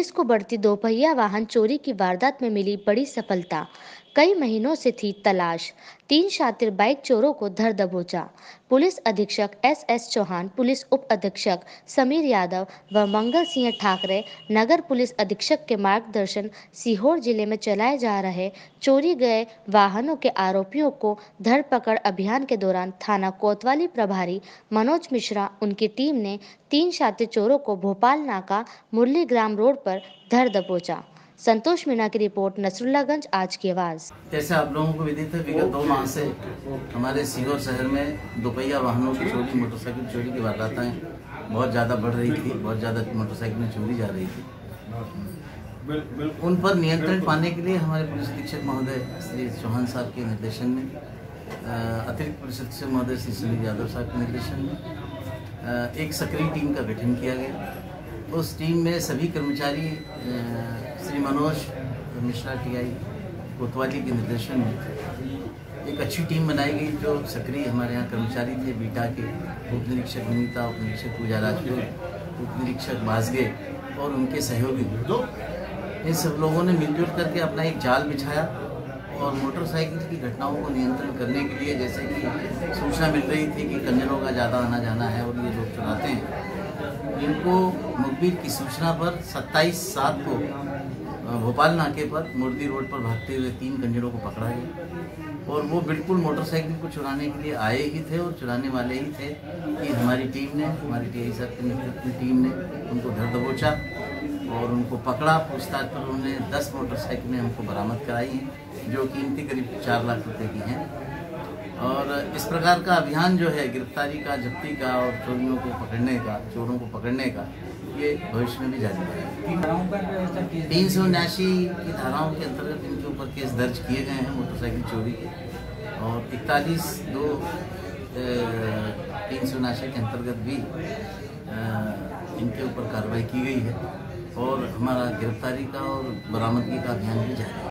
Police को बढ़ती दोपहिया वाहन चोरी की वारदात में मिली बड़ी सफलता। कई महीनों से थी तलाश। 3 शातिर बाइक चोरों को धर दबोचा। पुलिस अधीक्षक एस चौहान, पुलिस उप अधीक्षक समीर यादव व मंगल सिंह ठाकरे, नगर पुलिस अधीक्षक के मार्गदर्शन सीहोर जिले में चलाए जा रहे चोरी गए वाहनों के आरोपियों को धरपकड़ अभियान के दौरान थाना कोतवाली प्रभारी मनोज मिश्रा उनकी टीम ने 3 शातिर चोरों को भोपाल नाका मुरली ग्राम रोड पर धर दबोचा। संतोष मीणा की रिपोर्ट, नसरुल्लागंज आज की आवाज। जैसे आप लोगों को विदित है, विगत 2 माह से हमारे सीहोर शहर में दोपहिया वाहनों की चोरी, मोटरसाइकिल चोरी की वारदातें बहुत ज़्यादा बढ़ रही थी। बहुत ज़्यादा मोटरसाइकिलें चोरी जा रही थी। उन पर नियंत्रण पाने के लिए हमारे पुलिस अधीक्षक महोदय श्री चौहान साहब के निर्देशन में, अतिरिक्त पुलिस अधीक्षक महोदय श्री समीर यादव साहब के निर्देशन में एक सक्रिय टीम का गठन किया गया। उस टीम में सभी कर्मचारी श्री मनोज मिश्रा टीआई कोतवाली के निर्देशन में एक अच्छी टीम बनाई गई, जो सक्रिय हमारे यहाँ कर्मचारी थे। बीटा के उप निरीक्षक विनीता, उप निरीक्षक पूजा राजपूत, उप निरीक्षक बासगे और उनके सहयोगी, इन सब लोगों ने मिलजुल करके अपना एक जाल बिछाया और मोटरसाइकिल की घटनाओं को नियंत्रण करने के लिए, जैसे कि सूचना मिल रही थी कि कंजरों का ज़्यादा आना जाना है और ये लोग चुराते हैं, इनको मुखबिर की सूचना पर 27/7 को भोपाल नाके पर मुर्दी रोड पर भागते हुए 3 कंजरों को पकड़ा गया। और वो बिल्कुल मोटरसाइकिल को चुराने के लिए आए ही थे और चुराने वाले ही थे कि हमारी टीम ने, हमारी टीआई साहब के नेतृत्व में टीम ने उनको धर दबोचा और उनको पकड़ा। पूछताछ पर उन्होंने 10 मोटरसाइकिलें हमको बरामद कराई हैं, जो कीमती करीब 4 लाख रुपए की हैं। और इस प्रकार का अभियान जो है गिरफ्तारी का, जब्ती का और चोरियों को पकड़ने का, चोरों को पकड़ने का, ये भविष्य में भी जारी रहेगा। 379 की धाराओं के अंतर्गत इनके ऊपर केस दर्ज किए गए हैं मोटरसाइकिल चोरी के, और 41/2 379 के अंतर्गत भी इनके ऊपर कार्रवाई की गई है और हमारा गिरफ्तारी का और बरामदगी का अभियान भी जारी है।